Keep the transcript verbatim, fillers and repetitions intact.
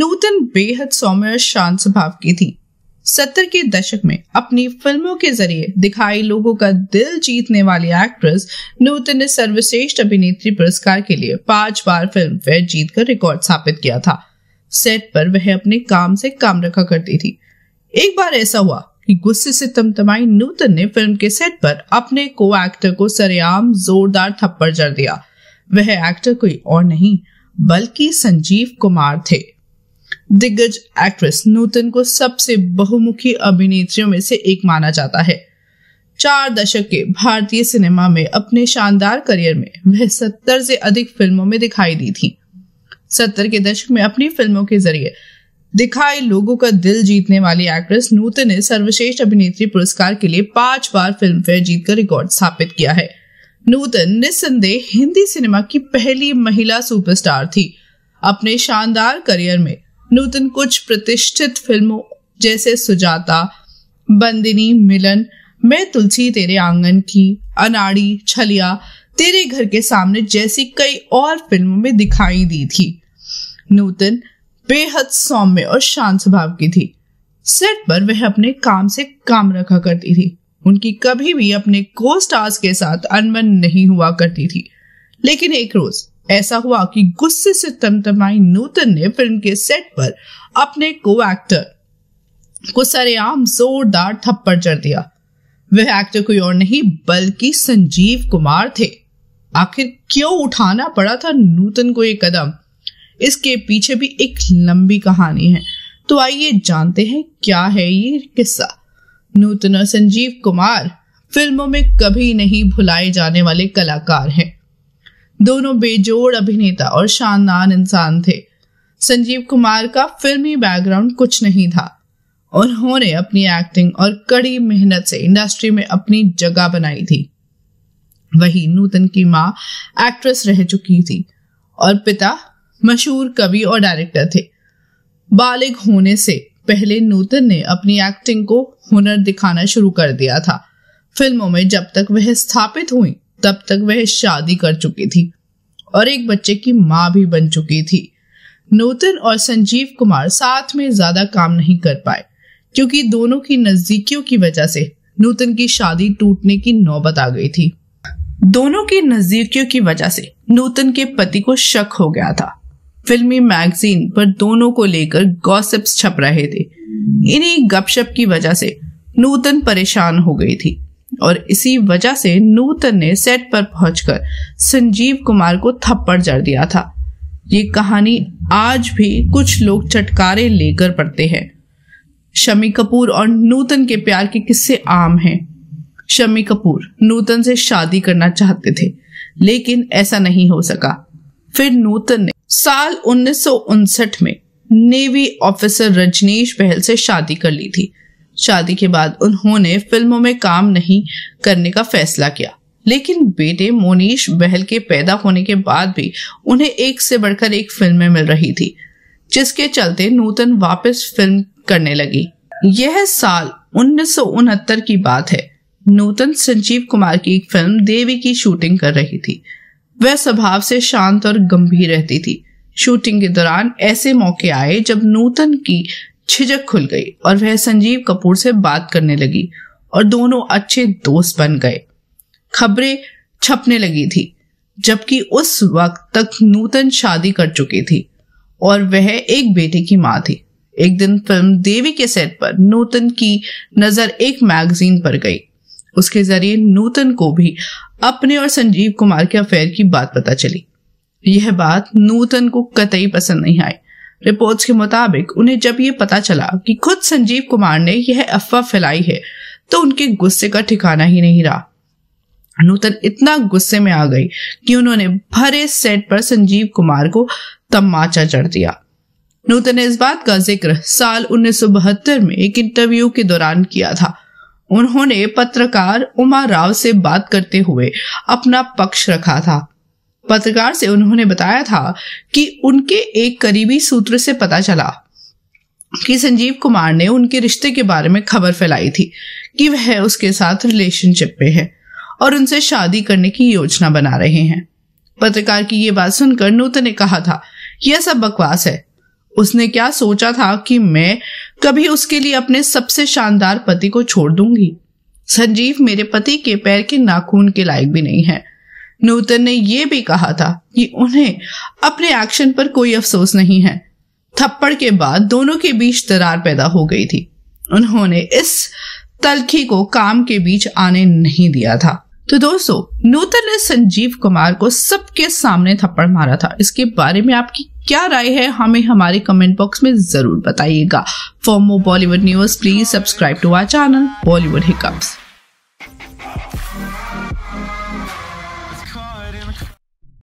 नूतन बेहद सौम्य और शांत स्वभाव की थी। सत्तर के दशक में अपनी फिल्मों के जरिए दिखाई लोगों का दिल जीतने वाली एक्ट्रेस नूतन ने सर्वश्रेष्ठ अभिनेत्री पुरस्कार के लिए पांच बार फिल्म फेयर जीतकर रिकॉर्ड स्थापित किया था। सेट पर वह अपने काम से काम रखा करती थी। एक बार ऐसा हुआ कि गुस्से से तमतमाई नूतन ने फिल्म के सेट पर अपने को एक्टर को सरेआम जोरदार थप्पड़ जड़ दिया। वह एक्टर कोई और नहीं बल्कि संजीव कुमार थे। दिग्गज एक्ट्रेस नूतन को सबसे बहुमुखी अभिनेत्रियों में से एक माना जाता है। चार दशक के भारतीय सिनेमा में अपने शानदार करियर में वह सत्तर से अधिक फिल्मों में दिखाई दी थी। सत्तर के दशक में अपनी फिल्मों के जरिए दिखाई लोगों का दिल जीतने वाली एक्ट्रेस नूतन ने सर्वश्रेष्ठ अभिनेत्री पुरस्कार के लिए पांच बार फिल्म फेयर जीतकर रिकॉर्ड स्थापित किया है। नूतन निस्संदेह हिंदी सिनेमा की पहली महिला सुपरस्टार थी। अपने शानदार करियर में नूतन कुछ प्रतिष्ठित फिल्मों जैसे सुजाता, बंदिनी, मिलन, मैं तुलसी तेरे आंगन की, अनाड़ी, छलिया, तेरे घर के सामने जैसी कई और फिल्मों में दिखाई दी थी। नूतन बेहद सौम्य और शांत स्वभाव की थी। सेट पर वह अपने काम से काम रखा करती थी। उनकी कभी भी अपने को स्टार्स के साथ अनबन नहीं हुआ करती थी। लेकिन एक रोज ऐसा हुआ कि गुस्से से तमतमाई नूतन ने फिल्म के सेट पर अपने को एक्टर को सरेआम जोरदार थप्पड़ जड़ दिया। वह एक्टर कोई और नहीं बल्कि संजीव कुमार थे। आखिर क्यों उठाना पड़ा था नूतन को ये कदम? इसके पीछे भी एक लंबी कहानी है, तो आइए जानते हैं क्या है ये किस्सा। नूतन और संजीव कुमार फिल्मों में कभी नहीं भुलाए जाने वाले कलाकार हैं। दोनों बेजोड़ अभिनेता और शानदार इंसान थे। संजीव कुमार का फिल्मी बैकग्राउंड कुछ नहीं था। उन्होंने अपनी एक्टिंग और कड़ी मेहनत से इंडस्ट्री में अपनी जगह बनाई थी। वही नूतन की मां एक्ट्रेस रह चुकी थी और पिता मशहूर कवि और डायरेक्टर थे। बालिग होने से पहले नूतन ने अपनी एक्टिंग को हुनर दिखाना शुरू कर दिया था। फिल्मों में जब तक वह स्थापित हुई तब तक वह शादी कर चुकी थी और एक बच्चे की मां भी बन चुकी थी। नूतन और संजीव कुमार साथ में ज्यादा काम नहीं कर पाए क्योंकि दोनों की नजदीकियों की वजह से नूतन की शादी टूटने की नौबत आ गई थी। दोनों की नजदीकियों की वजह से नूतन के पति को शक हो गया था। फिल्मी मैगजीन पर दोनों को लेकर गॉसिप्स छप रहे थे। इन्हीं गपशप की वजह से नूतन परेशान हो गई थी और इसी वजह से नूतन ने सेट पर पहुंचकर संजीव कुमार को थप्पड़ जड़ दिया था। ये कहानी आज भी कुछ लोग चटकारे लेकर पढ़ते हैं। शम्मी कपूर और नूतन के प्यार के किस्से आम हैं। शम्मी कपूर नूतन से शादी करना चाहते थे लेकिन ऐसा नहीं हो सका। फिर नूतन ने साल उन्नीस सौ उनसठ में नेवी ऑफिसर रजनीश बहल से शादी कर ली थी। शादी के बाद उन्होंने फिल्मों में काम नहीं करने का फैसला किया, लेकिन बेटे मोनीश बहल के पैदा होने के बाद भी उन्हें एक से बढ़कर एक फिल्में मिल रही थी, जिसके चलते नूतन वापस फिल्म करने लगी। यह साल उन्नीस सौ उनहत्तर की बात है। नूतन संजीव कुमार की एक फिल्म देवी की शूटिंग कर रही थी। वह स्वभाव से शांत और गंभीर रहती थी। शूटिंग के दौरान ऐसे मौके आए जब नूतन की झिझक खुल गई और वह संजीव कपूर से बात करने लगी और दोनों अच्छे दोस्त बन गए। खबरें छपने लगी थी, जबकि उस वक्त तक नूतन शादी कर चुकी थी और वह एक बेटे की मां थी। एक दिन फिल्म देवी के सेट पर नूतन की नजर एक मैगजीन पर गई। उसके जरिए नूतन को भी अपने और संजीव कुमार के अफेयर की बात पता चली। यह बात नूतन को कतई पसंद नहीं आई। रिपोर्ट्स के मुताबिक उन्हें जब ये पता चला कि खुद संजीव कुमार ने यह अफवाह फैलाई है तो उनके गुस्से का ठिकाना ही नहीं रहा। नूतन इतना गुस्से में आ गई कि उन्होंने भरे सेट पर संजीव कुमार को तमाचा जड़ दिया। नूतन ने इस बात का जिक्र साल उन्नीस सौ बहत्तर में एक इंटरव्यू के दौरान किया था। उन्होंने पत्रकार उमा राव से बात करते हुए अपना पक्ष रखा था। पत्रकार से उन्होंने बताया था कि उनके एक करीबी सूत्र से पता चला कि संजीव कुमार ने उनके रिश्ते के बारे में खबर फैलाई थी कि वह उसके साथ रिलेशनशिप में है और उनसे शादी करने की योजना बना रहे हैं। पत्रकार की ये बात सुनकर नूतन ने कहा था, यह सब बकवास है। उसने क्या सोचा था कि मैं कभी उसके लिए अपने सबसे शानदार पति को छोड़ दूंगी? संजीव मेरे पति के पैर के नाखून के लायक भी नहीं है। नूतन ने यह भी कहा था कि उन्हें अपने एक्शन पर कोई अफसोस नहीं है। थप्पड़ के बाद दोनों के बीच दरार पैदा हो गई थी। उन्होंने इस तलखी को काम के बीच आने नहीं दिया था। तो दोस्तों, नूतन ने संजीव कुमार को सबके सामने थप्पड़ मारा था। इसके बारे में आपकी क्या राय है, हमें हमारे कमेंट बॉक्स में जरूर बताइएगा। For more Bollywood news please subscribe to our channel Bollywood hiccups.